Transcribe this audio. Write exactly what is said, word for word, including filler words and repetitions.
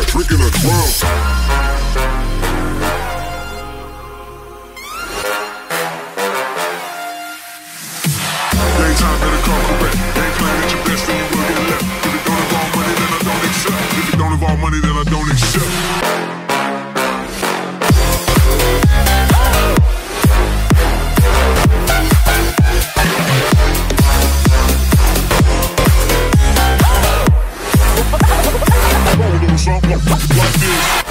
drinking a drum. Daytime better come correct. Ain't playing at your best, then you will get left. If it don't involve money, then I don't accept. If it don't involve money, then I don't accept. Something like this.